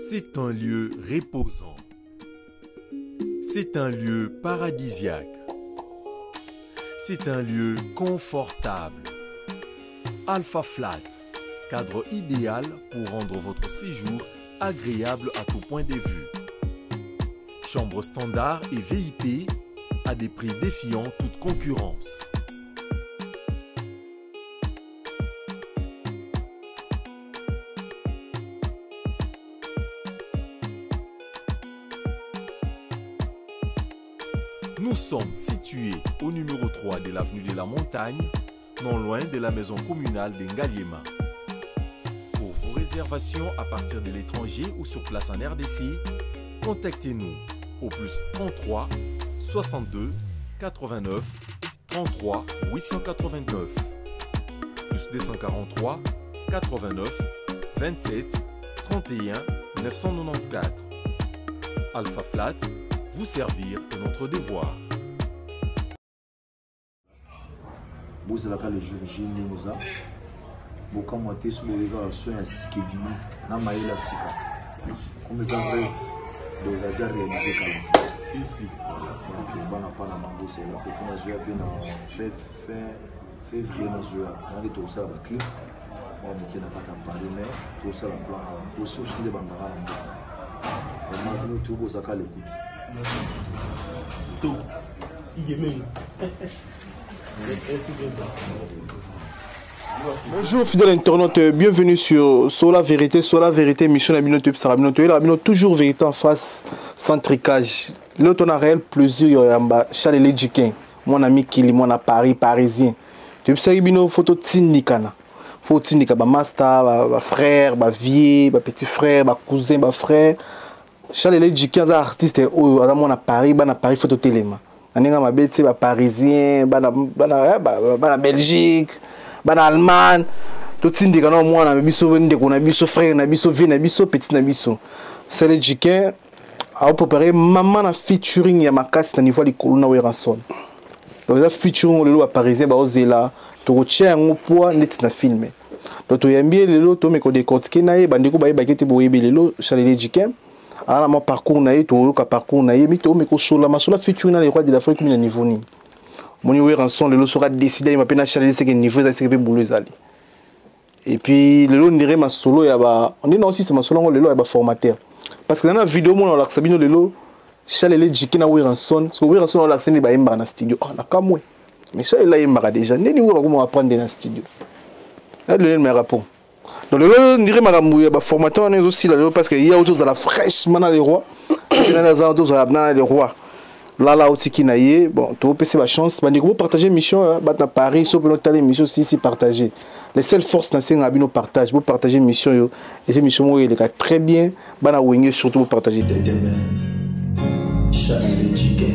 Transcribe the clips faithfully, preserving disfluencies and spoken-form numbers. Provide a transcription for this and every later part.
C'est un lieu reposant. C'est un lieu paradisiaque. C'est un lieu confortable. Alpha Flat, cadre idéal pour rendre votre séjour agréable à tout point de vue. Chambre standard et V I P à des prix défiant toute concurrence. Nous sommes situés au numéro trois de l'avenue de la Montagne, non loin de la maison communale d'Engaliema. Pour vos réservations à partir de l'étranger ou sur place en R D C, contactez-nous au plus trente-trois soixante-deux quatre-vingt-neuf trente-trois huit cent quatre-vingt-neuf, plus deux cent quarante-trois quatre-vingt-neuf vingt-sept trente et un neuf cent quatre-vingt-quatorze. Alpha Flat, vous servir de notre devoir. Vous avez le jour J, nous avons beaucoup monté sur le regard sur un site qui n'a pas eu la sika. Comme ça, vous avez déjà réalisé quarante. Si, si. On n'a pas la mango, c'est là. On a joué bien en février, on a joué dans tout ça avec lui. Moi, je n'ai pas tant parlé, mais tout ça, on a aussi des bandaras. On a tout pour ça qu'à l'écoute. Tout. Il est même. Bonjour fidèles internautes, bienvenue sur Sola Vérité, Sola Vérité, mission la minute Sarabinoto. La minute toujours vérité en face, sans tricage. Là, on a réel plaisir, Charles Djiken, mon ami Kili, mon à Paris, parisien. Tu sais, il y a une photo de Tindikana. Photo de Tindikana, ma master, ma frère, ma vie, ma petit frère, ma cousin, ma frère. Charles Djiken, un artiste, mon à Paris, mon à Paris, photo téléma. Aninga mabet c'est ba parisien, ba na ba na ba na Belgique, ba na Allemagne. Tout tindika na mwana biso bende ko na biso frère na biso vie na biso petit na biso. C'est le Djiken a préparé maman na featuring ya makasi na niveau likolo na Weranson. Donc ça featuring le lo parisien ba ozela to ko tia ngo poa net na filmer. Donc to yambie le lo to me ko décortiquer na ye bandiko ba ye bakete bo yebe le lo Charles Djiken. Alors mon parcours naïe tout le parcours naïe mais tout mais que sur la masse la future dans les rois de l'Afrique comme un niveau ni mon niveau rançon le lot sera décidé il m'a peine à changer c'est que niveau ça c'est que boulot aller et puis le lot on dirait ma solo il y a ba on dit non aussi c'est ma solo le lot il y a ba formateur parce que dans la vidéo mon on l'a sabino le lot Charles Djiken na rançon parce que rançon on l'a accès ba imba na studio ah na kamwe mais ça il a imba déjà ni ni comment apprendre dans studio là le me répond. Donc le dirait madame bah formateur on est aussi là parce qu'il y a autour de la fraîche maintenant les rois il y a des autour de les rois là là aussi qui naïe bon tu peux passer la chance bah vous partager mission bah à Paris sur notre émission si si partager les seules forces dans ces abino partage vous partager mission et ces missions il est très bien bah na wingé surtout pour partager Charles Djiken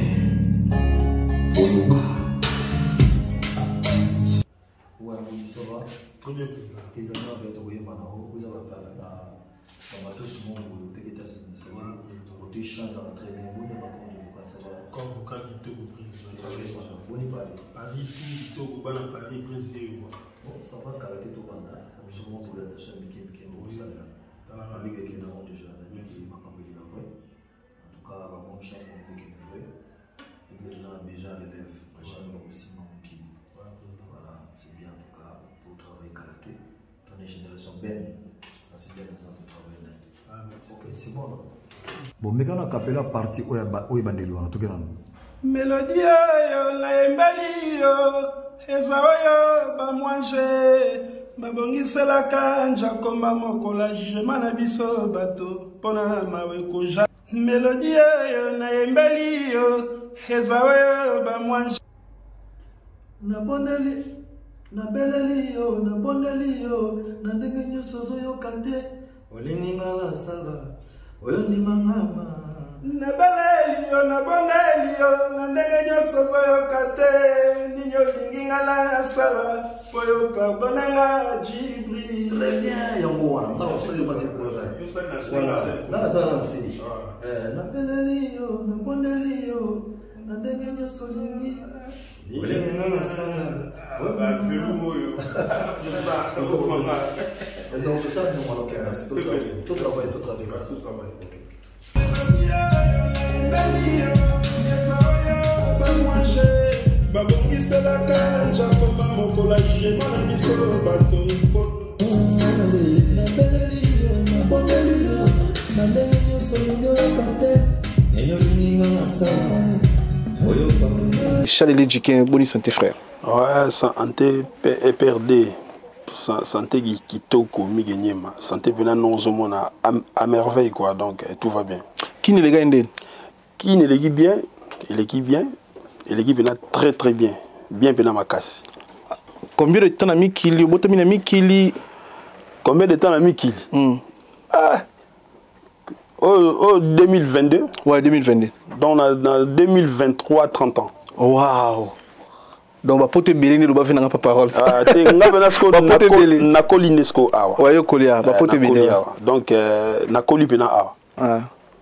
ouais ça va très bien. Les amis avaient trouvé maintenant, vous avez parlé là, on va tous monde vous avez été assigné, c'est vrai, vous avez changé à très bien, vous n'avez pas compris, ça va. Quand vous avez tout compris, vous n'avez pas dit. Paris, tout, vous avez parlé, précis. Bon, ça va caractériser tout pendant, mais souvent pour la nation, mais qui est bon, ça là. La ligue qui est là déjà, la ligue c'est ma campagne là, vrai. En tout cas, la bonne chance pour la ligue est vraie. Et puis, déjà, déjà, relève, la chambre aussi, mon qui. Voilà, c'est bien en tout cas pour travailler karaté. Les générations belles, c'est bien ça pour travailler là. Ah, ok, c'est bon. Bon, mais quand on a capé la partie où il y a des lois, tout le monde. Mélodie, la embali, ezaoyo, ba manger, ba bongisa la kanja, comme mokola, jugement na biso bato, pona mawe koja. Mélodie, la embali, ezaoyo, ba manger. Na boneli. Na beleli yo, na bondeli yo, na ndenge nyonso ozoyoka te olinginga na sala oyo ndimangama. Na beleli yo, na bondeli yo, na ndenge nyonso ozoyoka te nini olinginga na sala oyo pardonanga Djibril. Très bien yango wana ngala osali pati kola là nazala na sili na beleli yo, na bondeli yo, na ndenge nyonso olingi olinginga na sala. Et donc, c'est ça, nous, on a fait. Tout travail, tout travail, tout travail. Chalele Djiken, bonne santé frère. Ouais, santé est perdue. Santé qui toko migenyema. Santé bien non zomona à merveille quoi, donc tout va bien. Qui ne les gagne? Qui ne l'équipe bien? Il équipe bien. Et l'équipe est très très bien. Bien bien ma casse. Combien de temps a mis Kili? Combien de temps a mis Kili? mm. Ah, oh, oh, deux mille vingt-deux. Ouais, deux mille vingt-deux. Donc dans deux mille vingt-trois, trente ans. Waouh. Donc va pote belé ne doit venir pas parole. Ah, c'est nga benasko na koli nesko awa. Ouais, yo kolia, va pote belé. Donc na koli pena awa. Ah.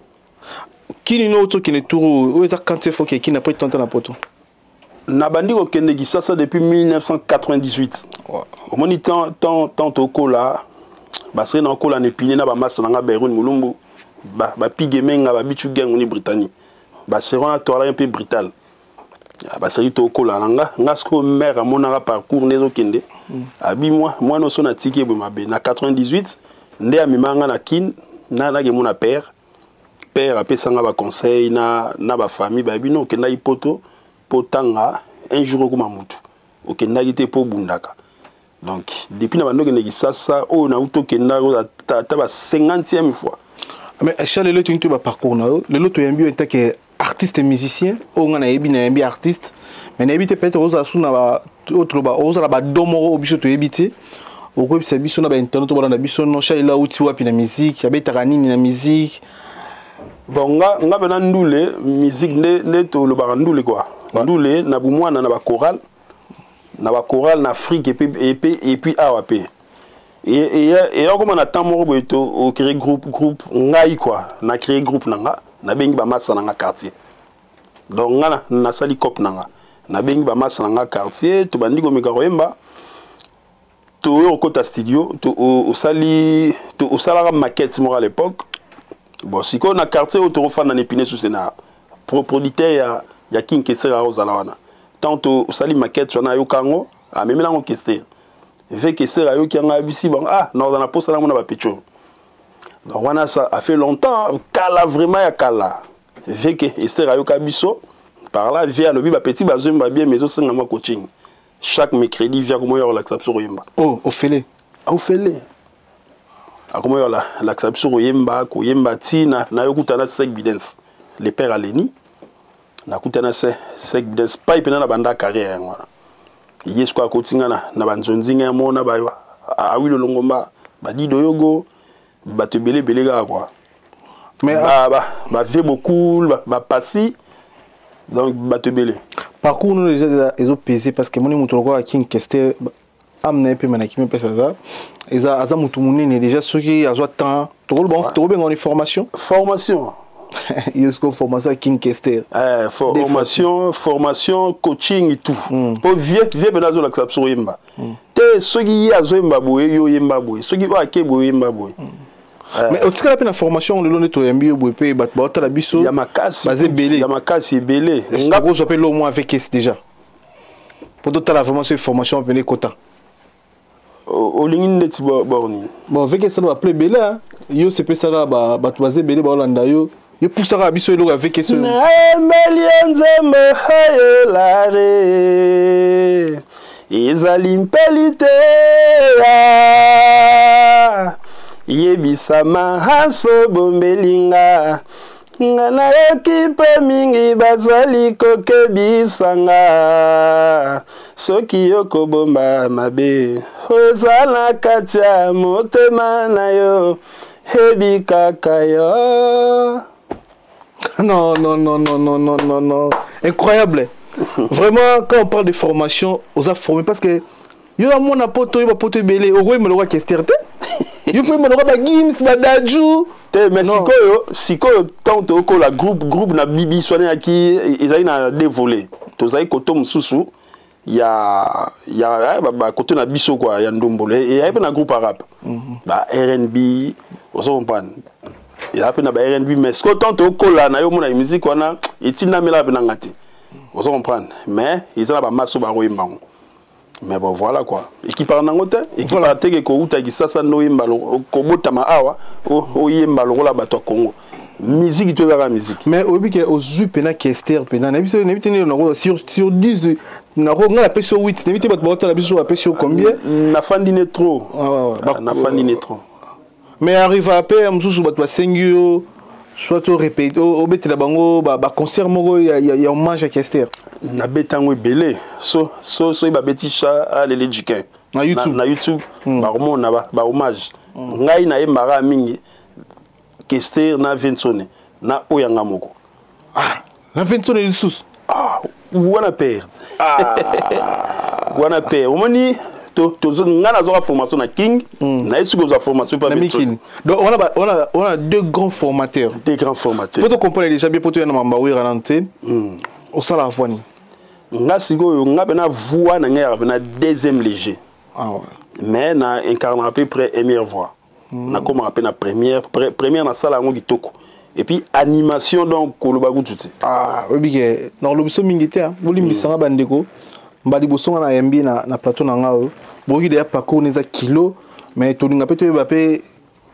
Qui ni autre qui ne tour ou ça quand c'est faut qui n'a pas tant na poto. Na bandi ko kende gi ça depuis mille neuf cent quatre-vingt-dix-huit. Au moni tant tant tant au kola. Ba c'est na kola ne piné na ba massa nga Beirut mulumbu. Ba ba pigemenga ba bichu gang ni Britannique. Ba c'est un toile un peu brutal. Bah c'est tout cool là nga nga ce que mère à mon parcours nezo kende abi moi moi no so na tiki be mabe na quatre-vingt-dix-huit ndé a mimanga na kin na na ge mon père père a pesa nga ba conseil na na ba famille ba bino kenda ipoto potanga un jour ko mamutu o kenda gite po bundaka donc depuis na bando kende sasa o na uto kenda ta ta ba cinquantième fois mais Charles le tu ba parcours na le loto yambi en tant que artiste et musicien, on a un artiste, mais on a peut-être aux asuna autre ba aux ba domo obiso to ebité au quoi c'est biso na ba internet to ba na biso no sha ila uti wapi na musique, ya betaka nini na musique. Bon nga nga bena ndule musique ne ne to lo ba ndule quoi. Ndule na bu mwana na ba choral na ba choral na Afrique et puis et puis et puis A P. Et et et comme on attend mo boito au créer groupe groupe ngai quoi, na créer groupe nanga. Na bengi ba massa na quartier. Donc ngana na sali cop nanga. Na bengi ba massa na quartier, to bandi go mekaroyemba. To au kota studio, to au sali to au salara maquette moi à l'époque. Bon, si ko na quartier auto fan na Épinay sous Sénat. Producteur ya ya King Kessera ozalawana. Tant au sali maquette sur na yo kango, a même la orchestre. Ve Kessera yo ki nga bisi bon ah, non na posa na mona ba pecho. Donc voilà, ça a fait longtemps, Kala vraiment ya Kala. Vu que Esther Ayoka Bisso, par là, via le petit bazin bien, mais aussi dans mon coaching. Chaque mercredi, via comment il y a l'accession au Yemba. Oh, au Félé. Au Félé. Comment il y a l'accession au Yemba, au Yemba Tina, na yokutana sec bidens. Les pères Aleni, na kutana sec bidens, pas y la banda carrière. Yes quoi, coaching na na banzonzinga mona ba a oui le longomba, ba di doyogo. Bah te belé belé gars quoi. Mais bah bah bah fait beaucoup bah passi donc bah te belé. Par contre nous déjà ils ont pesé parce que mon moto quoi King Kester amna pe manaki me pesa ça. Ils a aza mutu munene déjà ceux qui a temps to bon to bien en formation. Formation. Il y a formation King Kester. Eh formation formation coaching et tout. Pour vieux vieux benazo l'acception yemba. Te ceux qui a zo yemba boye yo yemba boye. Ceux qui wa ke boye yemba boye. Mais au tika la formation le long de to yembi boye pe bat ba la biso. Ya makasi. Basé belé. Ya makasi belé. Nga go j'appelle au moins avec S déjà. Pour d'autres la vraiment c'est formation appelée quota. Au ligne net borni. Bon avec ça va appeler belé hein. Yo c'est pe ça ba ba basé belé ba Holanda yo. Yo poussera biso elo avec ce. Na melianze me hayolare. Izalimpelite ya. Yebisama haso bombelinga ngana ekipe mingi bazali kokebisanga soki yoko bomba mabe ozala katia motema na yo hebi kaka yo. Non non non non non non non non incroyable. Vraiment quand on parle de formation aux a formé parce que yo a mon apoto yo apoto belé au me le roi Kesterte. Il faut me le roi ba Gims ba Daju. Te mais sikoyo sikoyo tanto ko la groupe groupe na bibi soné aki ezali na dévolé. Tozali koto mususu il y a il y a bah côté na biso quoi, il y a ndombolo et il y a un groupe arabe. Bah R and B, vous comprenez. Il y a un R and B mais ce que tant au kola na yo mona musique wana etina mela pe ngati. Vous comprenez. Mais ils ont la masse ba roimba. Mais bon voilà quoi. Et qui parle nangote et qui parle teke ko uta ki sasa no yimba ko botama awa o yimba lo la bato Congo. Musique tu la musique. Mais au but que aux jus pena kester pena na biso na biteni na sur sur dix na ko ngala pe sur huit na biteni bato na biso pe sur combien na fandine trop. Ah ouais na fandine trop. Mais arrive à paix mususu bato sengio soit au répète au bête la bango ba concert moko ya ya hommage à kester. Na betango belé so so so ba betisha ale lejikin na YouTube na YouTube ba remona ba ba hommage ngai na embara mingi Kester na Vincent na oyanga moko. Ah, na Vincent et sous. Ah, wana père. Ah, wana père. Omoni to to ngana zo formation na King, na yesu ko zo formation pas Vincent. Donc on a on a on a deux grands formateurs, des grands formateurs. Pour te comprendre déjà bien pour toi na mamba wi ranante. Hmm. Au sala afwani. Nga sigo nga bena voix na nga bena deuxième léger. Ah ouais. Mais na incarne à peu près première voix. Mm. Na comme rappelle la première pre, première na sala ngo kitoko et puis animation donc kolobagu tout ah oui bien dans le biso mingité hein boli misanga bandeko mbali bosonga na yambi na na plateau na ngao boki de parcours neza kilo mais to ninga peto ba pe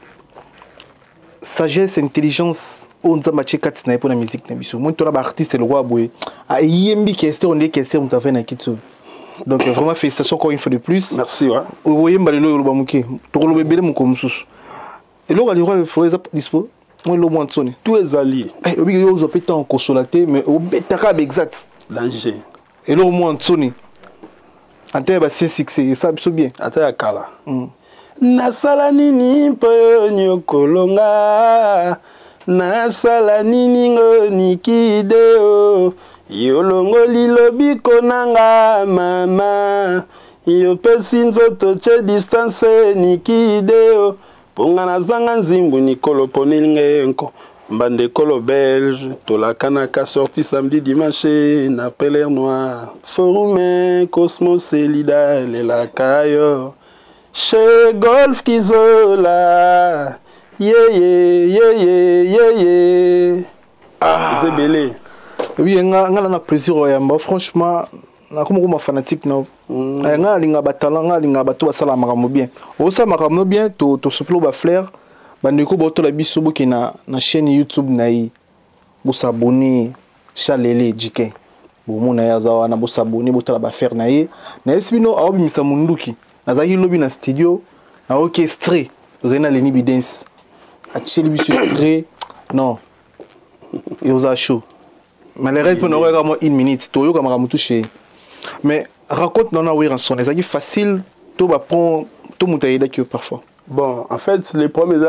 sagesse intelligence on za matché quatre na pour la musique na biso moi to la artiste le roi boy a yembi question on est question on t'a fait na kitso. Donc vraiment félicitations encore une fois de plus. Merci ouais. Vous voyez mbalelo lo bamuke. To lo bebele mu komsusu. Et là le roi faut ça dispo. Moi le moins sonné. Tous les alliés. Eh obi yo zo pétant consolaté mais au betaka exact. Danger. Et là au moins sonné. Ante ba c'est succès ça biso bien. Ata ya kala. Na sala nini po nyokolonga. Na sala nini ngoni kideo. Yolongo lilobi konanga mama yo pesi nzoto che distance nikideo ponga na zanga nzimbu nikolo ponelinge enko mbande kolo belge tolakanaka sorti samedi dimanche na Peler Noir forume Cosmos Elida lela kayo chez Golf Kizola ye ye ye ye ye ye ah c'est belé. Oui, nga nga na plaisir oyamba franchement na comme comme fanatique na nga linga batala nga linga bato basala makambo bien osa makambo bien to to soplo ba flair bandeko boto la biso boki na na chaîne YouTube na yi bo s'abonner Chalele Jiken bo mona ya zawa na bo s'abonner boto la ba faire na yi na esbino aobi misa munduki na zaki lobby na studio na orchestré ozena leni bidance a cheli biso extrait non et osa show. Malheureusement, on aura une minute. Tout le monde a touché. Mais raconte non oui en son. Est-ce facile? Tout va prendre tout le monde est parfois. Bon, en fait, les premiers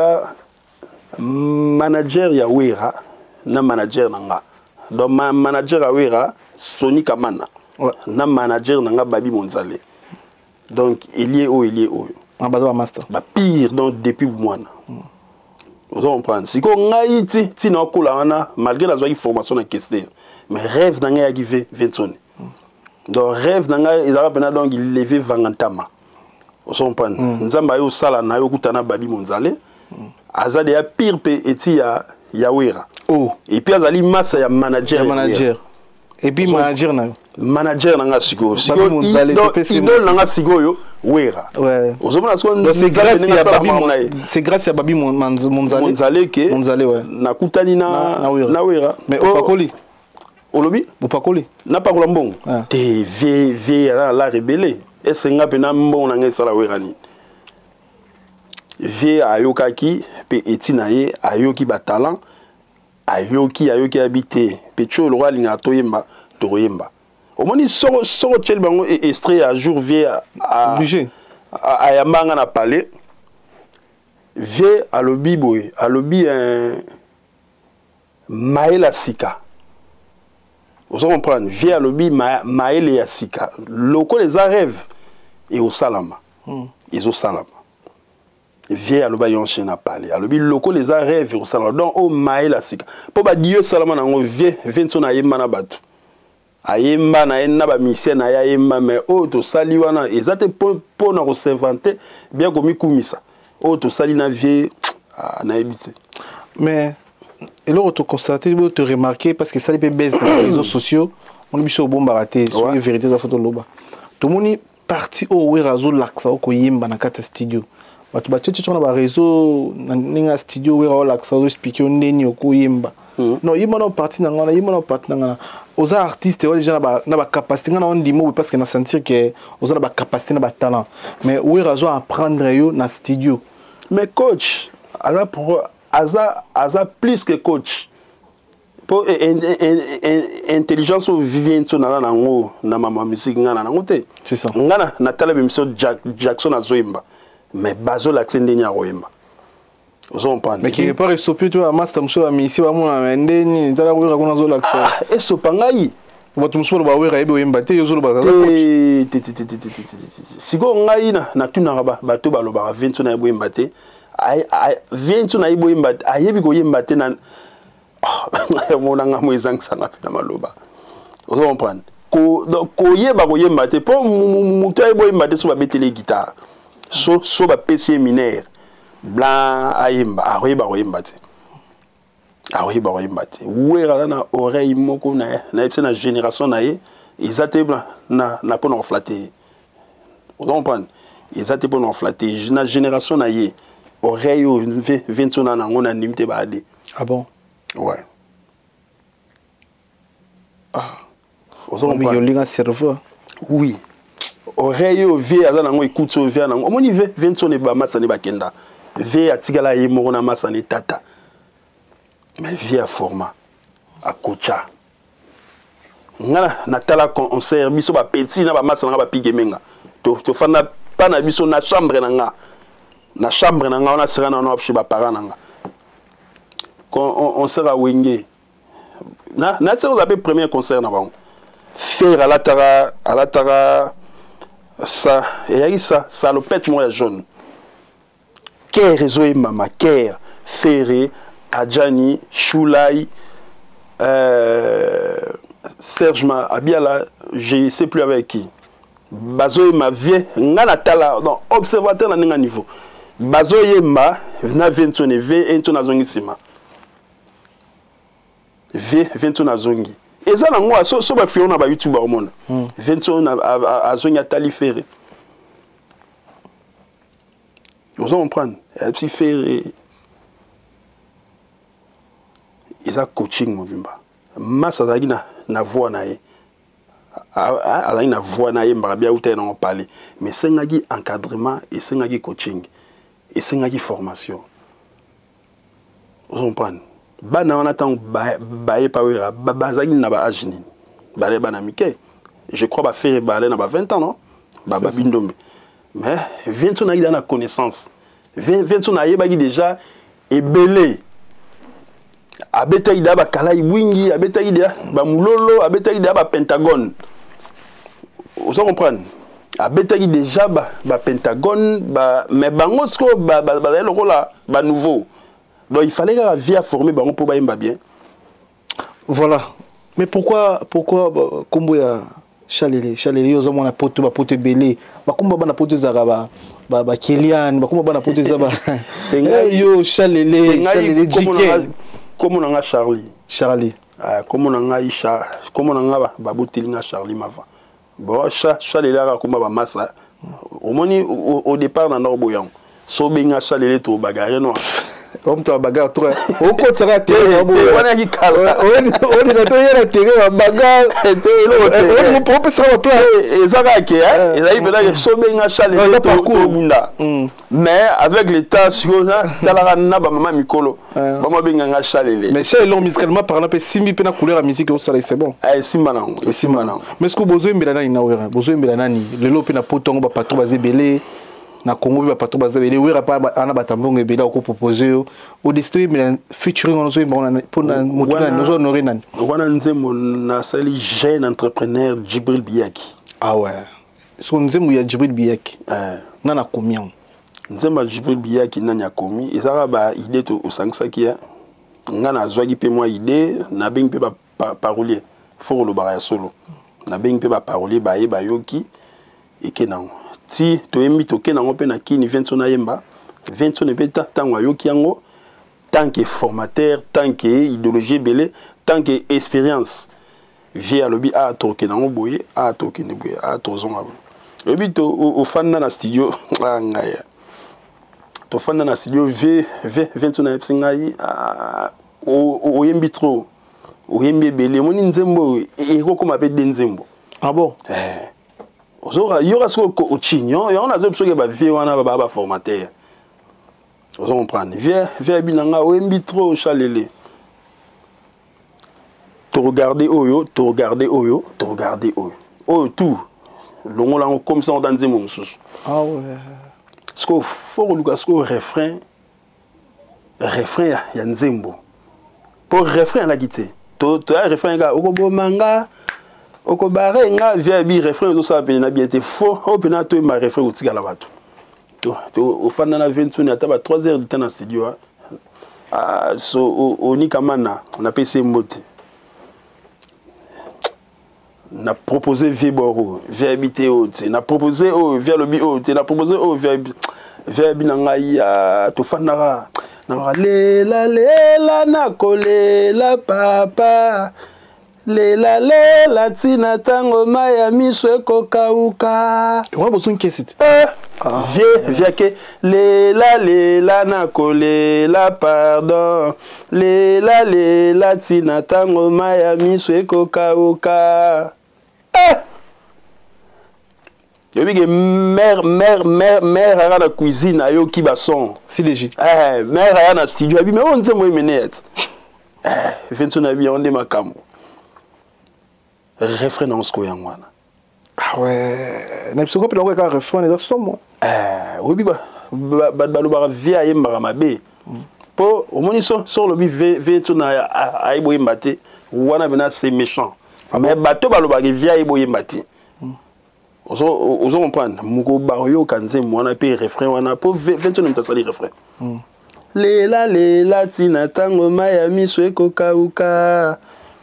manager ya wera na manager nanga. Donc ma manager ya wera Sony Kamana. Ouais. Na manager nanga Babi Monzale. Donc il y est où il y est où. En bas de master. Bah pire donc depuis moi. Vous comprenez? Si on a été, si on a coulé, malgré la formation de question, mais rêve n'a pas arrivé vingt-cinq. Donc rêve n'a pas ils ont donc il levé vangantama. Vous comprenez? Nous avons eu ça là, nous avons eu tana Babi Monzale. Azade ya pire pe eti ya ya wera. Oh. Et puis azali massa ya manager. Manager. Et puis manager na. Manager nanga sigo. Sigo idole nanga sigo yo. Wera. Ouais. C'est grâce à Babi c'est grâce à Babi Monzale. Monzale que Monzale ouais. Na kutani na na Wera. Mais opakoli. Olobi? Opakoli. Na pakola mbongo. Te vie vie la rebelle. Est-ce nga pena mbongo na ngesa la Wera ni. Vie ayokaki pe etinaye ayoki ba talent ayoki ayoki habité pe cho le roi linga toyemba toyemba. Au moins il sort sort tel bango et extrait à jour vie à obligé à yambanga na palais vie à lobby boy à lobby un maela sika vous comprenez vie à lobby maela ya sika loko les rêve et au salama ils au salama vie à lobby yonche na palais à lobby loko les rêve au salama donc au maela sika pour ba dieu salama nango vie vingt na yemba na batu ayemba na na ba mission na ya yemba mais o to sali wana ezate po po na ko s'inventer bien comme kumisa o to sali na vie na ebité mais et là tu constater tu te remarquer parce que ça les baisse dans les réseaux sociaux on biso bomba raté sur la vérité de la photo loba tout moni parti au werazo laksa ko yemba na kata studio batu ba tchetche na ba réseau na ninga studio wera laksa o expliquer ndeni ko yemba non yemba na parti na ngana yemba na parti na ngana aux artistes ouais déjà na ba capacité ngana on dit mot parce que na sentir que aux na ba capacité na ba talent mais werazo apprendre yo na studio mais coach aza pour aza aza plus que coach pour intelligence ou vivien to na na ngo na mama musique ngana na ngote c'est ça ngana na tala bemission Jackson azoimba mais bazo l'accent ndeni ya roimba ozo mpande mais qui pas sopi to master mso ya misi ba mona ndeni tala ko kuna zo l'accent ah eso pangai watu mso ba wera ebe wemba te yozo ba za coach te te te te sigo ngai na na tuna ba bato ba lo ba vingt na wemba te ai vingt na ibo wemba ayebi ko yemba te na mona nga mo ezang sanga na maloba ozo comprendre ko ko yeba ko yemba te po muto ibo yemba te so ba betele guitare so so ba P C mineur blanc ayemba a yeba ko yemba te a yeba ko yemba te wera na oreille moko na na na génération na ye ezate na na pour nous flatter ozo comprendre ezate pour nous flatter na génération na ye oreille vingt na ngona nimte ba ade ah bon ouais. Ah. On a un cerveau. Oui. Oreille au vie à la écoute au vie à la on y va vingt ne ba massa ne ba kenda. Vie à tigala ye moko na massa ne tata. Mais vie à format à kocha. Ngala na tala concert biso ba petit na ba massa na ba pigemenga. To to fana pa na biso na chambre na nga. Na chambre na nga on a sera na on a chez ba parents na nga. Quand on, on sera wingé na na c'est le premier concert na bon faire à la tara à la tara ça et ça salopette moi jaune Ker réseau et mama Ker Ferré Adjani Choulai euh, Serge ma Abiala je sais plus avec qui Bazo ma vie ngana tala non observateur na ninga niveau Bazo yema na vingt-neuf v ento na zongisima V vingt na zongi eza na ngwa so so ba fiona ba youtuber mona vingt na azongi atali ferré vous en prendre un petit ferré eza coaching mobimba massa zaki na na voix na ye azaki na voix na ye mbara bia uta na parler mais sengaki encadrement et sengaki coaching et sengaki formation vous en prendre bana on attend baé pa wera bazaki na ba ajini balé bana mike je crois ba faire balé na ba vingt ans non ba ba bindombe mais vingt na ida na connaissance vingt na yebaki déjà ebelé abeta ida ba kala ibwingi abeta ida ba mulolo abeta ida ba pentagone vous comprenez abeta déjà ba ba pentagone ba mais bango sko ba ba ba lokola ba nouveau. Donc il fallait que la vie a formé pour pour bien. Voilà. Mais pourquoi pourquoi comme ya Chalele Chalele yo zama na poto ba poto belé ba kumba ba na poto za ba ba ba Kilian ba kumba ba na poto za ba yo Chalele Chalele Jiken comme on a Charlie Charlie ah comme on a Isha comme on a ba botelinga Charlie mava bon Chalele a kumba ba massa au moni au départ dans Norboyan so benga Chalele to bagarre no comme toi bagarre toi au côté ça va terre on a dit kala on dit on dit la terre bagarre et on peut ça va plan et ça va que hein et là il veut so benga Chalele to bunda mais avec les temps sur là dans na ba maman mikolo ba ma benga Chalele mais chez l'homme musicalement parlant pe simbi pe na couleur la musique au soleil c'est bon eh simba na simba na mais est-ce que besoin mbela nani na wera besoin mbela nani le lope na potongo ba patro bazé belé na Congo ba patro bazé belé wera pa ana batambongo belé ko proposer au destin mais featuring on zo bon pour na motuna nous honorer nani wana nzembo na sali jeune entrepreneur Djibril Biaki ah ouais so nzembo ya Djibril Biaki eh nana combien nzembo Djibril Biaki nanya komi ezaka ba idée to osangsaki ya ngana azwaki pe moi idée na bing pe ba parolier faut le baraya solo na bengi pe ba parolier ba yeba yoki ekenango ti to yembi to kenango pe na kini vingt na yemba vingt ne pe tango yoki yango tant que formateur tant que idéologie belé tant que expérience via lobby a to kenango boye a to kene boye a to zonga lobby to au fan na studio ngaya to fan na studio v vingt na epsingai o o yembi trop o yembi belé moni nzembo e ko koma pe nzembo. Ah bon? Eh. Ozora yora so ko ochinyo, ya on a zo pso ke ba vie wana ba ba formateur. Ozo comprendre. Viens, viens binanga o yembi trop chalele. To regarder oyo, to regarder oyo, to regarder oyo. Oyo tout. Longo la comme ça on dans nzembo mususu. Ah ouais. Ce qu'il faut le casco refrain refrain ya nzembo. Pour refrain la guité. To to refrain ga okobo manga oko barenga via bi refrain to ça pe na bien été faux o pe na to ma refrain o tigala bato to to o fana na vingt na taba trois heures de temps na studio ah so oni kamana on a pc mbote na proposé vie boro via habité haute na proposé o via lobby haute na proposé o via via binanga ya to fana na lela lela na kolela papa lela lela tina tango maya miswe kokauka. On a une question. Viens, viens que lela lela na kolela pardon. Lela lela tina tango maya miswe kokauka. Eh! Je dis que mère, mère, mère, mère à la cuisine à yo qui son. Si léger. Eh, mère à la studio. Mais on sait moi menette. Eh, vingt na bien on est ma camo. Refrain dans ce qu'on a. Ah ouais. Na psiko pe na ka refrain dans son moi. Eh, oui ba ba ba lo ba via yemba mabe. Po au moni so sur le bi vingt na ai boye mbate. Wana bena c'est méchant. Mais bato ba lo ba via ai boye mbate. Ozo ozo comprendre. Muko baroyo kanze mwana pe refrain wana po vingt na mtasali refrain. Lela lela tina tango mayami sweko kauka.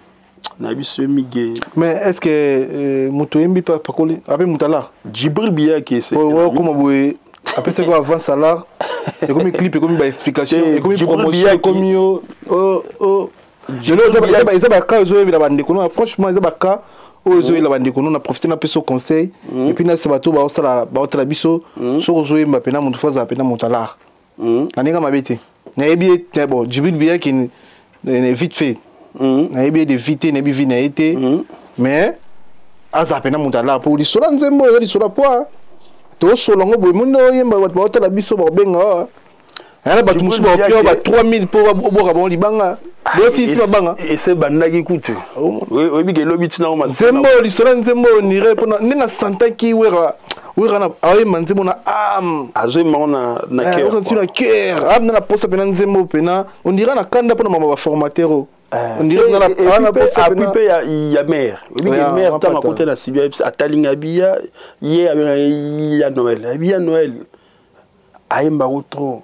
Mais est-ce que euh, Moutoyembi pas pas collé avec Moutala Djibril Bia qui est oh comment vous après c'est quoi avant salaire et comme clip et comme explication et comme promotion comme yo oh oh je ne sais pas ils ont cas ils ont la bande kono franchement ils ont cas ils ont la bande kono on a profité na peso conseil et puis na c'est bateau ba osala ba otala biso so ozoye mba pena mutu faza pena Moutala na ninga mabete na ebi bon Djibril Bia qui vite fait na ebi de vite na ebi na été mais aza pena Moutala pour lisola nzembo ya lisola poa to solongo boy mundo yemba ba otala biso ba benga ana ba tumusu ba pio ba trois mille pour boka bon libanga do si si banga et c'est bandaki kutu oui oui bi lobi tina o nzembo lisola nzembo nire pona nina santa ki wera wera na awe manzembo na am azo mona na cœur on tient na cœur am na posa pena nzembo pena on dira na kanda pona mama ba formateur on dirait dans la on a posa pena il y a mère oui que mère ta ma côté la studio à talinga bia hier il y a Noël il y a Noël ayemba trop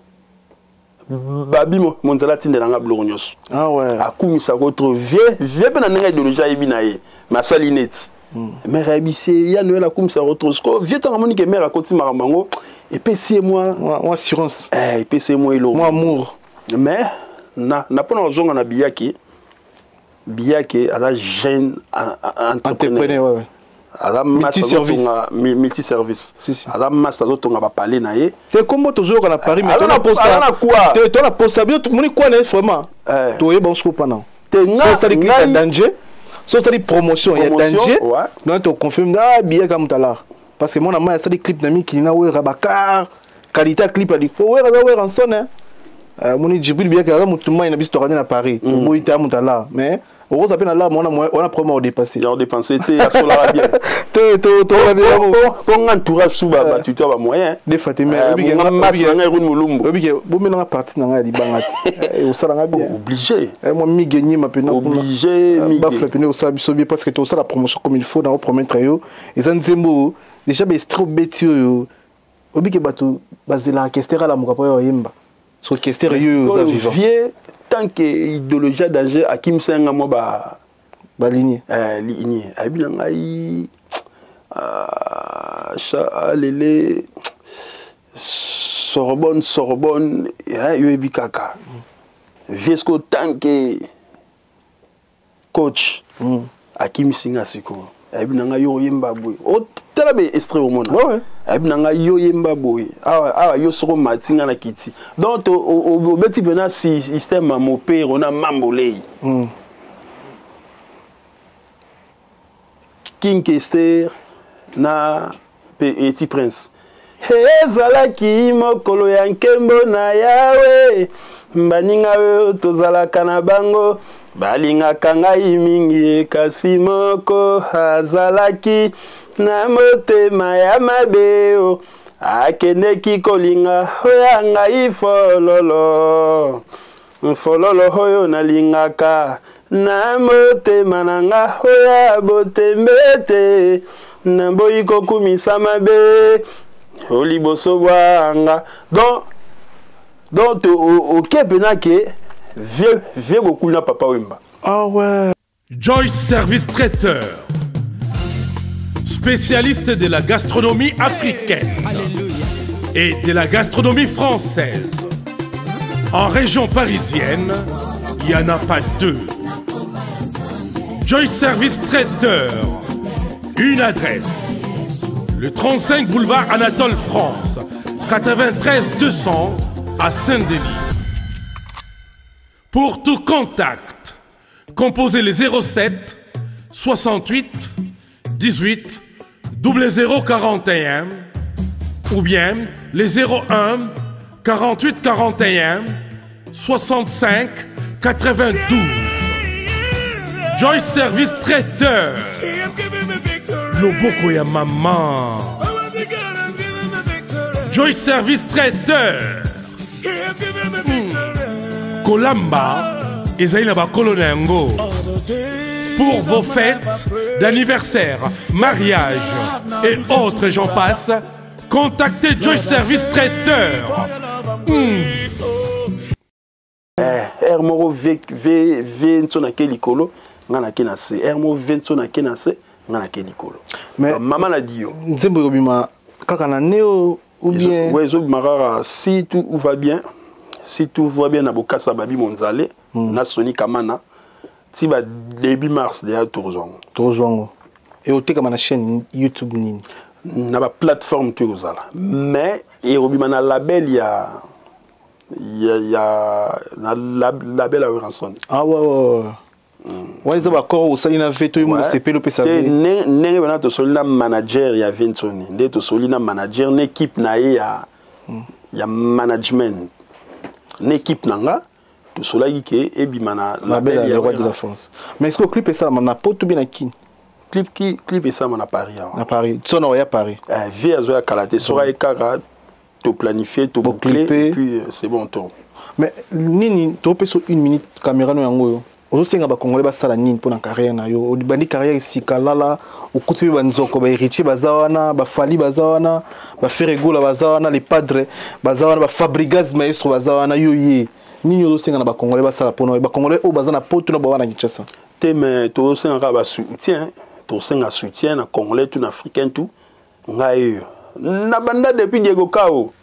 babi mon zala tindela nga blogonyos ah ouais akumisa ko trop vieux vieux pe na nga idéologie ibinaye masalineti mère abissé ya Noël akumisa ko trop ko vieux tanga moni que mère akoti maramango et puis c'est moi moi assurance eh et puis c'est moi ilo moi amour mais na na pona zonga na biyaki biyaki ala jeune entrepreneur ouais ouais ala multi-service multi-service ala master zo tonga ba parler na ye te kombo tozo na Paris mais tona posa quoi te tona posa bio moni quoi na vraiment to yeba on se coupe non te nga ça dit danger so ça dit promotion il y a danger donc on confirme ah bien comme tout à l'heure parce que mon amant ça dit clip na mi qui na we rabakar qualité clip ali faut we raza we ranson hein moni Djibril bien que mutumba ina biso na Paris mo ita mutala mais on s'appelle là on a promo dépassé on dépensé te à sola bien te to to pour entourage sous ba tu tu ba moyen des Fatima obi nga match nga rune mulumbu obi ke bo mena partie na nga di bangati et au sala nga bien obligé moi mi gagner ma pena obligé mi ba flapiner au sabi so bien parce que to ça la promotion comme il faut dans promettre yo et ça nzembo déjà ba stro beti yo obi ke batu bazela orchestre la mukapo yo yemba so orchestre yo za vivant tant que idéologie danger à Kim Senga mo ba baligné eh ligné abi na ngai ah cha lele Sorbonne Sorbonne eh yo ebi kaka Viesco tanke coach mm. akimisinga siko abi na ngai yo yemba boy o tala be extrait au monde ouais abi na ngai yo yemba boy ah ah yo soko matinga na kiti donc au beti bena système mo père on a mambolei mm. King Kester na Petit Prince ezalaki mokolo ya nkembo na yawe baninga oyo tozalaka na bango balingaka ngai mingi kasi moko azalaki na motema ya mabe akendeki kolinga oya ngai fololo fololo oyo nalingaka na motema na nga oya botembete na boyi kokumisa mabe oliboso bwanga donc donc au kepena ke vieux vieux beaucoup na papa Wemba. Ah ouais. Joyce Service Traiteur, spécialiste de la gastronomie africaine et de la gastronomie française. En région parisienne, il n'y en a pas deux. Joyce Service Traiteur, une adresse. Le trente-cinq boulevard Anatole France, quatre-vingt-treize deux cents à Saint-Denis. Pour tout contact, composez les zéro sept soixante-huit dix-huit zéro zéro quarante et un ou bien les zéro un quarante-huit quarante et un soixante-cinq quatre-vingt-douze. Joyce Service Traiteur. Loboko ya maman. Joyce Service Traiteur. Mm. Kolamba ezali ba kolonengo. Pour vos fêtes d'anniversaire, mariage et autres j'en passe, contactez Joyce Service Traiteur. Mm. Eh, Hermoro V V V nsona kelikolo ngana kenase. Hermo V nsona kenase. Mais maman l'a dit. Kaka na neo ou bien ouais, si tout va bien, si tout va bien na bokasa babi monzale, na Sony Kamana, si ba début mars déjà Torzongo. Torzongo. Et au te kamana chaîne YouTube nini. Na ba plateforme tout zala. Mais et obima na label il y a il y a il y a na label à rançon. Ah ouais ouais. Ouais, ils ont encore au salina veto et mon C P le P S A V. Ne ne bana to solina manager ya Vinconi, ne to solina manager ne équipe na ya ya management. Ne équipe nanga to solaki ke e bimana la belle le roi de la France. Mais est-ce que clip est ça na poto bien kin? Clip qui clip est ça na Paris. Na Paris. Son ya Paris. Eh vie azo ya kalaté sora e kara to planifier to boucler et puis c'est bon tour. Mais nini to pe sur une minute caméra no yango. Ozosenga ba Congolais basala nini pour na carrière na yo bandi carrière isikalala okuti ba nzoko ba héritier bazawana ba fali bazawana ba feregola bazawana les padres bazawana ba Fabregas maestro bazawana yo ye nini ozosenga na ba Congolais basala pour ba Congolais o bazana poto na ba wana Kinshasa teme to senga ba soutien to senga soutien na Congolais tout africain tout ngai na banda depuis Diego Kao.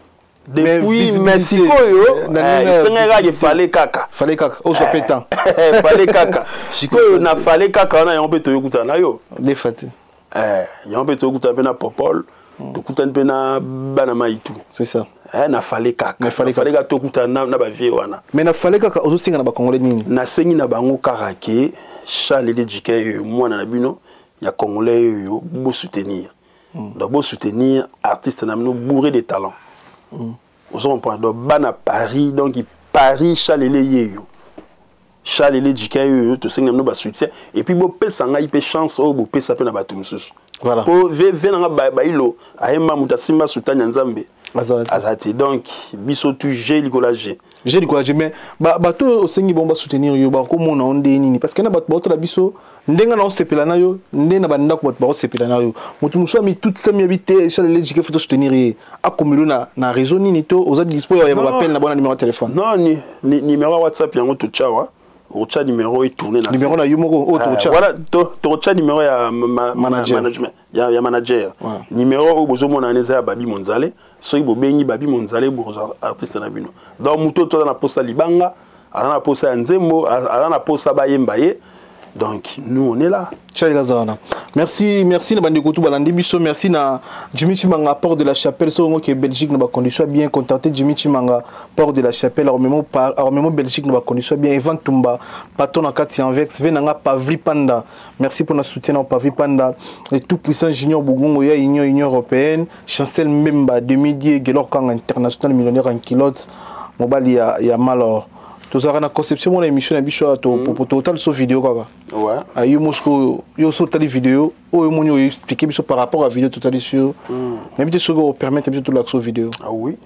Depuis Mexico yo, il fallait caca. Fallait caca. Oh, soit pétant. Fallait caca. Siko yo na fallait caca na yon peto yokuta na yo. Les fatés. Eh, yon peto yokuta pe na popol, to kuta pe na bana maitu. C'est ça. Eh, na fallait caca. Na fallait caca to kuta na na ba vie wana. Mais na fallait caca ozo singa na ba Congolais nini. Na sengi na bango karake, Charles Ledjike yo mwana na bino, ya Congolais yo bo soutenir. Donc bo soutenir artiste na bino bourré de talent. Vous comprenez donc bana Paris donc Paris chalele yeyo chalele dikayo to senga no ba soutien et puis bo pesa nga ipe chance o bo pesa pe na batu mususu voilà po ve ve na ba bailo ayema muta simba soutanya nzambe azati donc biso tu j'ai likolage j'ai likolage mais ba bato o sengi bomba soutenir yo ba ko mona onde nini parce que na bato bato la biso ndenga na o sepela na yo ndena ba ndako bato ba o sepela na yo mutu muso mi toute ça mi habité chalele dikayo faut soutenir a komilo na na réseau nini to oza dispo ya ba appel na bona numéro de téléphone non ni numéro WhatsApp yango to chawa ocha numéro est tourné na numéro na yumoko o tocha voilà tocha numéro ya manager ya ya manager numéro o bozomo na neza ya Babi Monzale soki bobengi Babi Monzale boza artiste na bino donc muto to na posta libanga ala na posta ya nzembo ala na posta bayemba ye. Donc nous on est là. Merci, merci na bandi kotou balandi biso, merci na Jimmy Chimanga port de la Chapelle, so ngo ke Belgique na ba condition bien contacté Jimmy Chimanga port de la Chapelle, armement par armement Belgique na ba condition bien Evan Tumba patron na kati Anvex venanga Pavri Panda. Merci pour notre soutien au Pavri Panda et tout puissant Junior Bougongo ya Union Union européenne, Chancel Memba demi-dieu Gelor Kang international millionnaire en kilotes, mobile ya ya malor. Tout ça, la conception de l'émission, pour total sur vidéo. Ouais. Il y a sur telle vidéo, il y a expliqué par rapport à la vidéo totale sur. Même si ça permet de tout l'accès vidéo. Ah oui.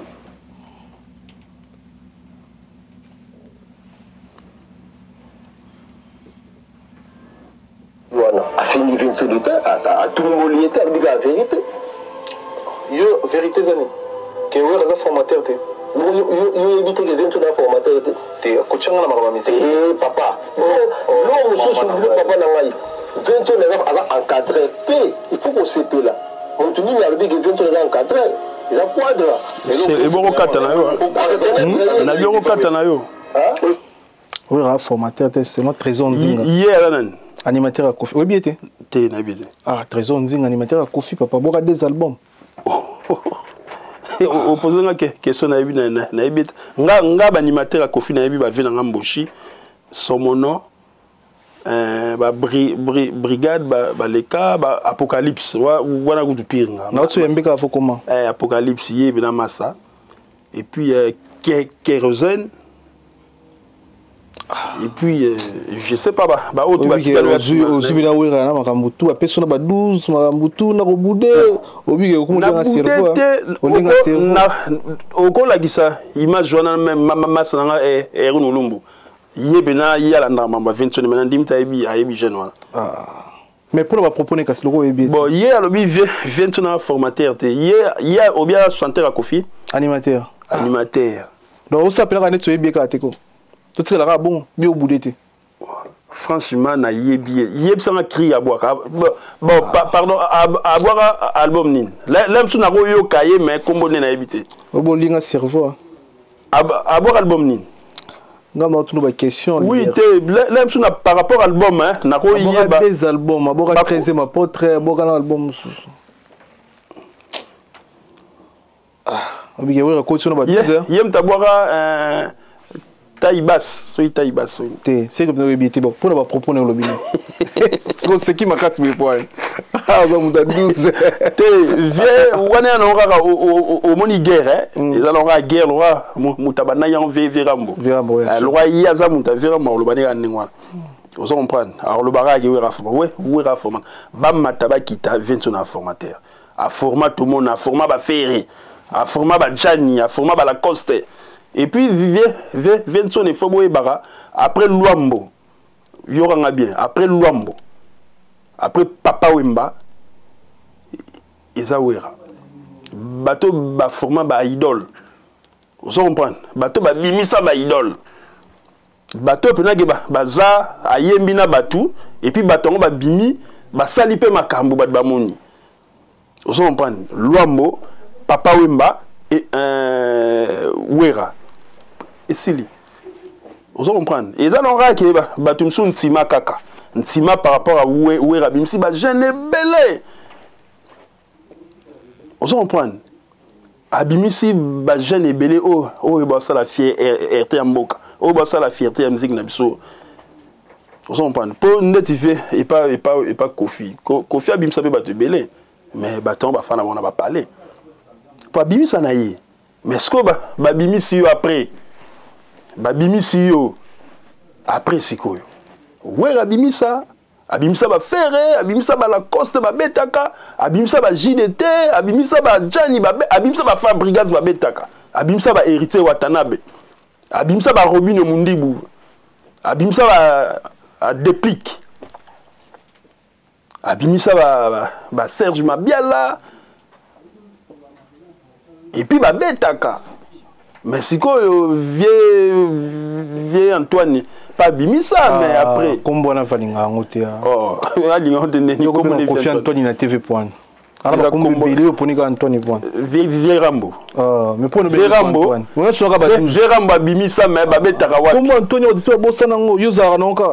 Voilà. A fini une solitaire, à tout le monde était avec la vérité. Yo, vérité, Zani. Que vous êtes un formateur. Vous évitez que vienne tout d'un formateur. Tu es coachant dans la musique. Eh, papa. L'homme, monsieur, son boulot, papa, n'a vingt ans, les gens encadré. Il faut qu'on se paie là. On te dit, il y a le big vingt ans, les gens encadré. Ils ont quoi de là? C'est bon au Katanayo. On a bien au Katanayo. Oui, un formateur, c'est notre trésor. Hier, là, animateur à Kofi. Oui, bien été. T'es n'habité. Ah, trésor, animateur à Kofi, papa. Bon, des albums. Opposé la question na yebi na na yebi nga nga ba animateur a Kofi na yebi ba vina nga mboshi somono euh ba bri, bri, brigade ba ba leka ba apocalypse wa wana kutu pinga na tu yembeka fo comment eh apocalypse yebi na massa et puis euh, kérosène et puis euh, je sais pas ba ba autre ba tika le ozubi na wera na makambutu apesona ba douze makambutu na kobude obi ke komuta na cerveau olinga cerveau na okola gisa image wana même massa na e e runulumbu yebe na yala na mamba vingt maintenant ndimta ebi ayebi jeune wana ah mais pour va proposer kasi loko ebi bon hier alobi vingt na formateur te hier hier obia chanteur à Kofi animateur animateur donc on s'appelle ka neto ebi ka teko tout ce là bon bio boudete franchement na yebi yeb ça cri à boire bon pardon à boire album nin l'aime sou na ko yo kaye mais kombo na yebité obo linga cerveau à boire album nin ngama tu no question oui te l'aime sou na par rapport album hein na ko yeba des albums aboka treizième portrait aboka na album ah obi ke wera ko tu no ba douze yem ta boire taille basse, soy taille basse. C'est comme nous habité bon pour nous proposer le bien. C'est qui m'a cassé mes points. Ah on m'a douze. Té vieux on est en aura au au moni guerre hein. Ils allons à guerre roi mutabana yan ve verambo. Verambo. Le roi yaza muta verambo le bani an ngwa. Vous comprenez. Alors le barrage est rafo. Ouais, ouais rafo. Bam mataba kita vingt na formateur. A format tout le monde, a format ba ferré, a format ba Gianni, a format ba Lacoste. Et puis, Vincent et Fobo et Bara, après Luambo, il y aura bien, après Luambo, après Papa Wemba, Isawera. Bateau ba format ba idole. Vous comprenez? Bateau ba bimisa ba idole. Bateau penage ba baza, ayembina batou, et puis bateau ba bimi, ba salipe makambo ba bamoni. Vous comprenez? Luambo, Papa Wemba, et euh, Wera. Et Sili. Vous comprenez? Et ça, on a dit que tu me ntima kaka. Ntima par rapport à Wera. Bimsi, bah, je n'ai belé. Vous comprenez? Abimisi, bah, je n'ai belé. Oh, oh, bah, ça la fierté en boca. Oh, bah, ça la fierté en musique n'abso. Vous comprenez? Pour netifier, et pas, et pas, et pas Kofi. Kofi, Abimsa, peut te belé. Mais, bah, ton, bah, fan, on va parler. Pour Abimisi, ça n'a y. Mais ce que, bah, Abimisi, après. Babimisi yo après sikoyo ouais abimisa abimisa ba ferré abimisa ba Lacoste ba betaka abimisa ba J D T abimisa ba Gianni ba abimisa ba Fabregas ba betaka abimisa ba héritier Watanabe abimisa ba Robinho Mundibu abimisa ba a Déplique abimisa ba, ba, ba Serge Mabiala et puis ba betaka. Mais si quoi vieux vie Antoine pas bimisa mais après comme bon avalinga ngote oh alinga ngote ne comme Kofi Antoine na T V point alors comme bilio ponika Antoine point vie Rambo ah mais pour vie Rambo on soit ka ba vie Rambo bimisa mais ba betaka wa comme Antoine o diso bosana ngo yuza nonka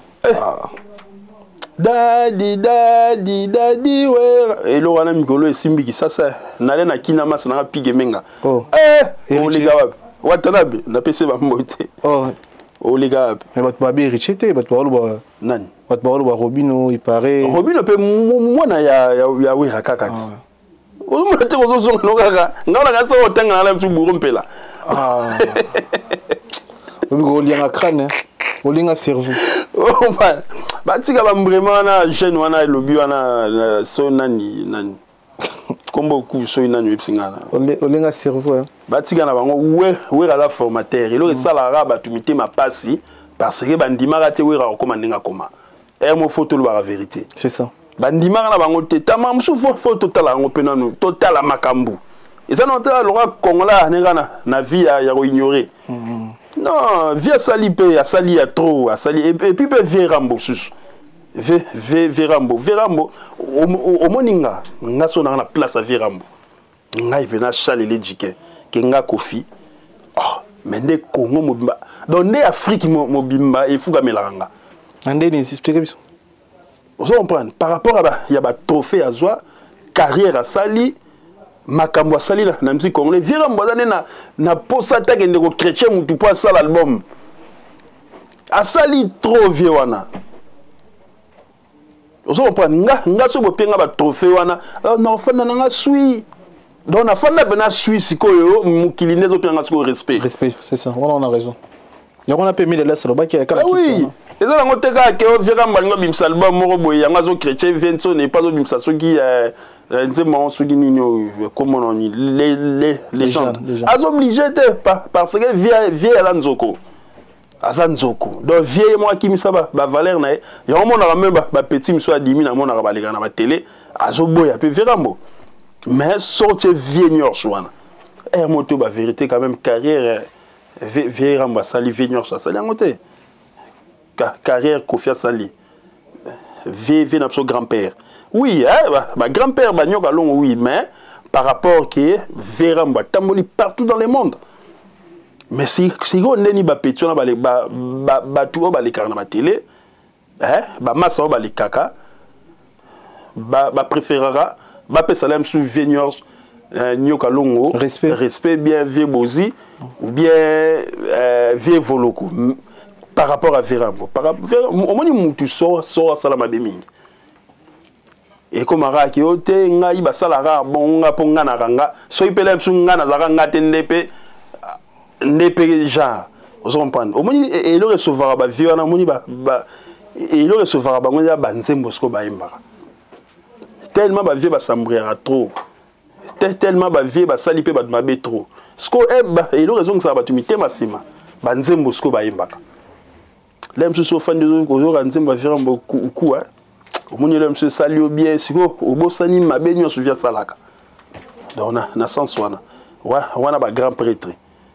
Daddy, daddy, daddy, ouais. Et là, on a mis le simbi qui ça, ça. N'allez na kina mas na pige menga. Oh. Eh, oh les gars, watanabe, na pese ba moté. Oh. Oh les gars. Mais votre babi richete, votre parole ba. Nani. Votre parole ba Robino, il paraît. Robino pe moi na ya ya ya we hakakati. Oh mo te ko zo no kaka. Ngala ka so otanga na la msu buru mpela. Ah. Obigo lianga crâne. Olinga cerveau. Oh man. Batika ba vraiment na jeune wana lobi wana so nani nani. Kombo ku so nani wepsingana. Olinga cerveau. Batika na bango we we la formateur. Ilo sala raba tumite ma pasi parce que bandimaka te we ra komandinga koma. Et mo photo le la vérité. C'est ça. Bandimaka na bango te tama msu photo total ngo pena no total makambu. Et ça non ta le Congola na na vie ya ya ignorer. Non, via sali pe, a sali a trop, a sali et puis pe vie Rambo sus. Ve ve ve Rambo, ve Rambo au moninga, nga so na place à vie Rambo. Nga ipe na chale le djike, ke nga Kofi. Oh, mais ne Congo mobimba. Donc ne Afrique mobimba il faut gamelanga. Ande ni expliquer biso. Vous comprenez par rapport à il y a ba trophée à joie, carrière à sali. Makambo sali na na musique congolais vira mbazane na na posa ta kende ko chrétien mutu po sala album asali trop vieux wana ozo comprendre nga nga so bopenga ba trophée wana na fanda na nga sui donc na fanda bena sui sikoyo mukili nezo penga siko respect respect c'est ça on a raison ya on a permis de laisser le bac ya kala oui et ça ngo teka ke o vira mbango bimsa album moko boy yanga zo chrétien vingt ne pas zo bimsa soki comment les les les gens as obligé de parce que via via la nzoko asa nzoko donc vieille moi qui misa ba valeur na ya on a même ba petit miso a dix mille na mona ba leka na ba télé azo boya pe Rambo mais sortir vieux chouana et moto ba vérité quand même carrière vieille Rambo sali vieux ça sali ngote carrière Kofi Sali vieux vieux notre grand-père. Oui, hein, bah, bah, grand-père Bagnoka long, oui, mais par rapport que Veramba tamboli partout dans le monde. Mais si si on n'est ni ba pétion ba les ba ba ba tout ba les carnets ba télé, hein, ba massa ba les caca, ba ba préférera ba pe salem sous Véniors Nyoka longo, respect respect bien vieux bozi ou bien euh, vieux voloko par rapport à Veramba. Par rapport au moni mutu sort sort salama beming. Et comme ara ki ote nga iba salara bon nga po nga na ranga so ipele msu nga na zaka nga te ndepe ndepe genre vous comprenez au moni et le recevoir ba vieux na moni ba et le recevoir ba ngoya ba nzembo sko ba imbaka tellement ba vieux ba sambrera trop tellement ba vieux ba salipe ba mabe trop sko e ba et le raison que ça ba tumite masima ba nzembo sko ba imbaka l'aime so fan de ko zo nzembo ba vieux mbo ku hein. Au monde monsieur salio bien siko obosani mabe nyo souvia salaka donc na na sens wana wana ba grand prêtre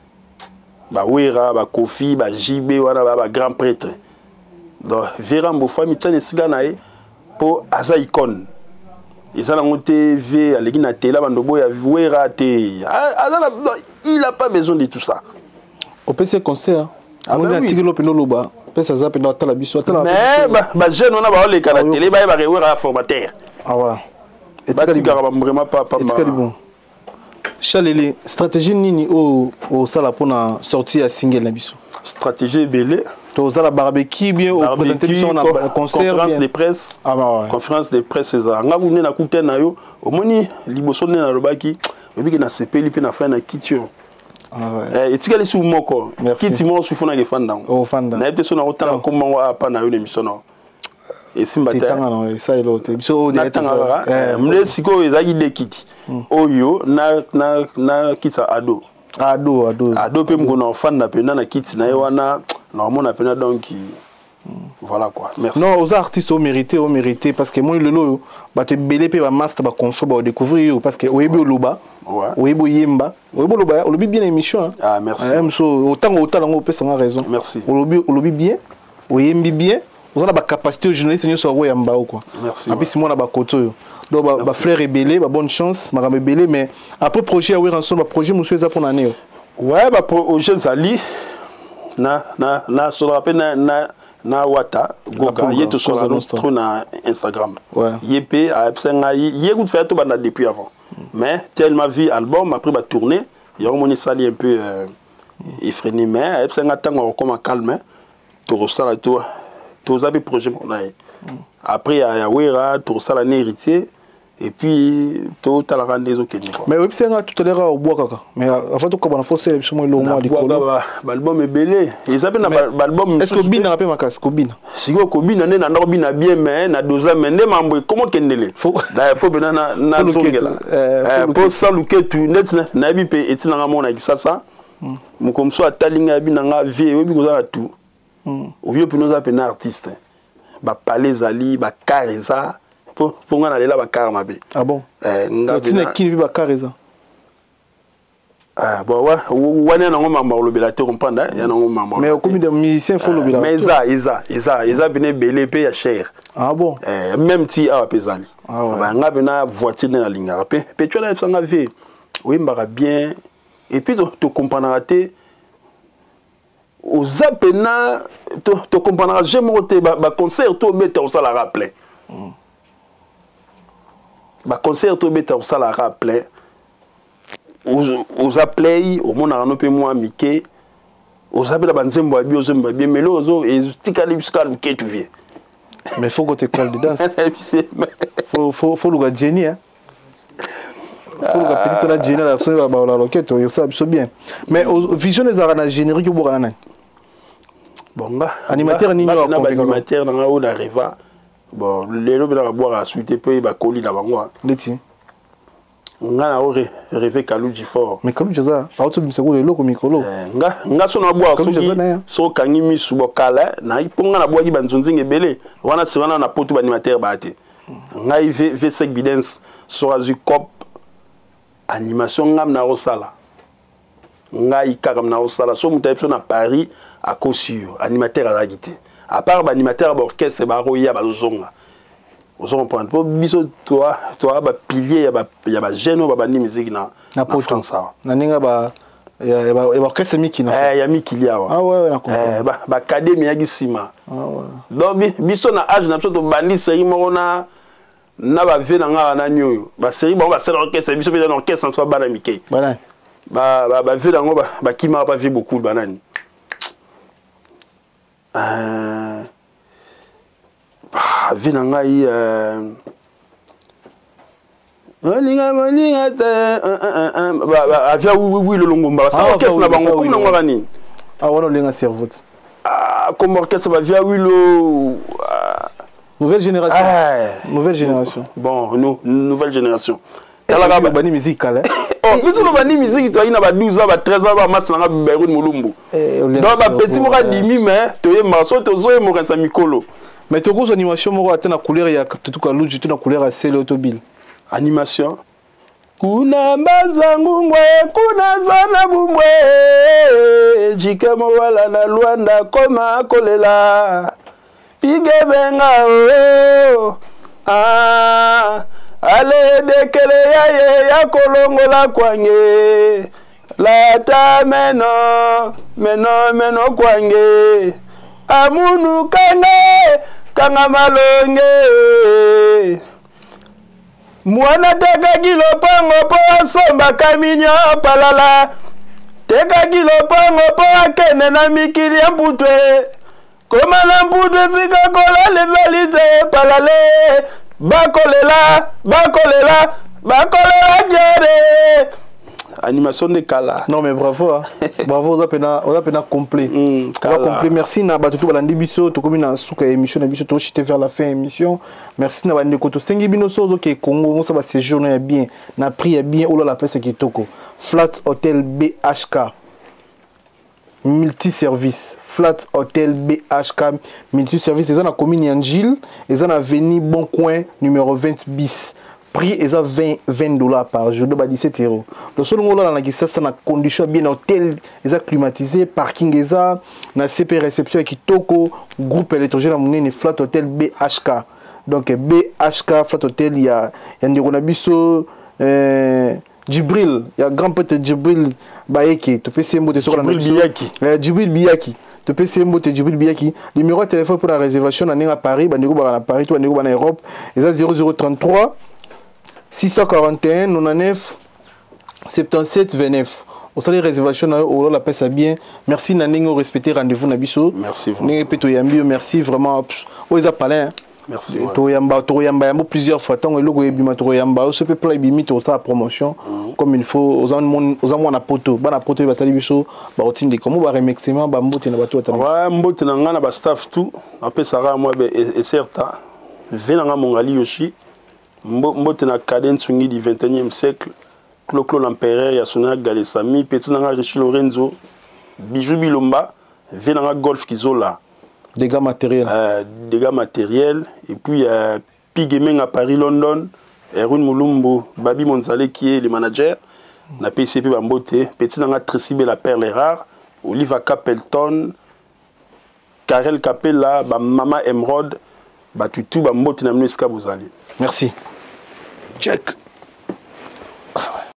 ba wera ba Kofi ba Jibé wana ba grand prêtre donc Verambo famille tane siga na e po aza icône ezala ngote v aleki na tela bando boya wera te azala il a pas besoin de tout ça au P C concert on a tiré l'opinion loba pesa za pe na tala biso tala mais ba ba jeune on a ba le kana télé ba ba wera formateur ah voilà et tu dis vraiment pas pas bon Chalele stratégie nini au au sala pona sortir à single na biso stratégie belé to sala barbecue bien au présenter biso na concert conférence de presse ah bah ouais conférence de presse ça nga bune na kuta na yo omoni liboso ne na lobaki obiki na sepeli pe na fa na kitio ah et tu gars les sous moko kiti mo su fona ke fanda oh fanda na ete so na otanga komba wa pa na yo ne misono et simba ta tanga na ça elote biso na tanga eh mle siko ezaki de kiti oyo na na na kitsa ado ado ado ado pe mko na fanda pe na kiti na yo wana na mona pe na donc Voilà quoi. Merci. Non, aux artistes, au mérité, au mérité. Parce que moi, le lot, bah, tu belé, puis bah, master, bah, construire, bah, découvrir. Parce que, oui, au loba, oui, au yemba, oui, au loba, au lobby bien l'émission. Ah, merci. Autant, autant, on peut sans raison. Merci. Au lobby, au lobby bien, au yembi bien. Vous avez la capacité aux journalistes, nous sommes en bas. Merci. Et puis, c'est moi, on a côté. Donc, bah, bah, frère est belé, bah, bonne chance, ma gamme belé, mais après, projet, oui, ensemble, projet, monsieur, ça pour l'année. Ouais, bah, projet, Zali, na, na, na, sur la peine, na, na wata goga yé tout sur notre na Instagram yépé a absenga yé goût fait tout banda depuis avant mais tellement vu album après ba tourner y a mon sali un peu effréné mais absenga tango comme calme tout ça là tout tout ça projet on a après ya ya wera tout ça là héritier et puis tout à la rendez-vous que mais oui c'est tout à l'heure au bois kaka mais avant tout comme on faut c'est le mois likolo l'album est belé et ça peut na album est-ce que bina rappelle ma casse kobina si ko kobina ne na ndobina bien mais na doza mais ne mambo comment kendele faut da faut bena na na zongela euh pour ça luke tu net na bi pe etina ngamo na kisasa mukomso atalinga bi na nga vie obi ko za tout au vieux pour nous appeler artiste ba palais ali ba kareza pour pour nga na lela ba karma be ah bon eh ngatina kini bi ba kareza ah bon ouais wana na ngoma mba lobela te comprendre ya na ngoma mba mais comme des musiciens faut lobela mais ça isa isa isa bine belé pe ya cher ah bon eh même ti a pesali ah ouais ba nga bina voiture na linga pe pe tu la sanga vie oui mbara bien et puis tu comprendras te aux apena tu comprendras jamais te ba concert to beta au sala rappeler ba concert to beta au sala rappeler aux appelés au monde arano pe moi mike aux appelés ba nzembo abi ozembo bien mais lozo et tikali jusqu'à le que tu viens mais faut que tu école de danse faut faut faut le génie hein faut le petit la génie la so ba la roquette yo ça bien mais vision des arana générique bo kana bon ba animateur ni no animateur na o la reva bon lelo bela boire à suite pe ba koli la bango leti nga na ore rêver Kaluji fort mais comme ça pas tout se le loko mikolo nga nga so na boire so so kangi misu bokala na iponga na boagi banzonzinge belé wana se wana na poto animateur ba te nga i v cinq bidens so azu cop animation ngam na osala nga i kakam na osala so mutayepso na Paris à Kosio animateur à guité à part ba animateur ba orchestre ba roya ba zonga vous comprenez pour biso toi toi ba pilier ya ba ya ba geno ba bandi musique na na France na ninga ba ya ba ya orchestre miki na eh ya miki lia wa ah ouais na comprendre eh ba ba académie ya gisima ah ouais donc biso na âge na biso to bandi série mo na na ba ve na nga na nyoyo ba série ba ba série orchestre biso pe na orchestre soit bana miki bana ba ba ba ve na ngo ba ba kima ba ve beaucoup banani euh ah vie nanga yi euh olinga molinga te ba ba avia oui oui le longomba ça orchestre na bango comme na ngwa nini ah wana olinga servot ah comme orchestre ba via oui le nouvelle génération ah nouvelle génération bon nous nouvelle génération kala ga bani musique kala oh biso no bani musique to ina ba douze ans ba treize ans ba mas na Beirut Mulumbu donc ba petit mo ka dimi mais to yemba so to zo mo kansa mikolo. Mais tu as animation, tu as une couleur, tu as une couleur à celle automobile. Animation. Kuna mbazangungwe, kuna zana bumwe, jike mwala na luanda koma kolela, pige benga o, ah, ale dekele ya ye ya kolongo la kwange, la ta meno, meno meno kwange, amunu kange, kanga malonge mwana teka kilo pango po somba kaminyo palala teka kilo pango po akene na mikili ya mputwe koma na mputwe sika kola lezalite palale bakolela bakolela bakolela jere animation de Kala. Non mais bravo hein. Bravo on a pena on a pena complet. Mm, on a complet merci na ba tout balandi biso to komi na suka émission na biso to chité vers la fin émission. Merci na bandi ko to sengi bino so zo ke Congo on ça va séjourner bien na prix bien ou la peste kitoko. Flat Hotel B H K multi service Flat Hotel B H K multi-service. Ils ont la commune Yangil. Ils ont avenue Bon Coin numéro vingt bis. Prix est à vingt dollars par jour, de dix-sept euros. Le seul moment là, c'est une condition bien hôtel, ils ont climatisé, parking ils ont, na C P réception qui toko groupe électrogène à mon Flat Hotel B H K. Donc B H K Flat Hotel, il y a il y a un biso Djibril, il y a grand pote Djibril Baeki, tu peux essayer de sur la Biyaki. Djibril Biyaki. Tu peux essayer de Djibril Biyaki. Numéro de téléphone pour la réservation à Paris, Bandego à Paris, toi Bandego en Europe, ils ont zéro zéro trente-trois six cent quarante et un quatre-vingt-dix-neuf soixante-dix-sept vingt-neuf. Au salaire réservation, on la passe bien. Merci Naningo, respecter rendez-vous Nabiso. Merci vraiment. Merci vraiment. Oh, ils ont parlé. Merci. Toyamba, Toyamba, plusieurs fois. Tant que le logo est bien Toyamba, ce peuple est bien tout ça promotion comme il faut. Aux hommes, aux hommes, on a poto. Bah la poto, il va t'aller biso. Bah on tient des comment bah remixement, bah mbote na bateau. Ouais, mbote na ngana ba staff tout. Après ça ra moi et certain. Venanga mongali yoshi. Mbote na cadence sungi du vingt et unième siècle. Clo-Clo l'empereur, Yasuna Galesami, Petit Nanga Richi Lorenzo, Bijou Bilomba, Venanga Golf Kizola. Dégâts matériels. Euh, dégâts matériels. Et puis euh, Pigemeng à Paris, London, Erwin Moulumbo, Babi Monzale qui est le manager. Na P C P Bambote, Petit Nanga Tressibé la perle rare, Oliva Capelton, Karel Capella, Mama Emerald, Batutu Bambote Namnuska Bouzali. Merci. Check.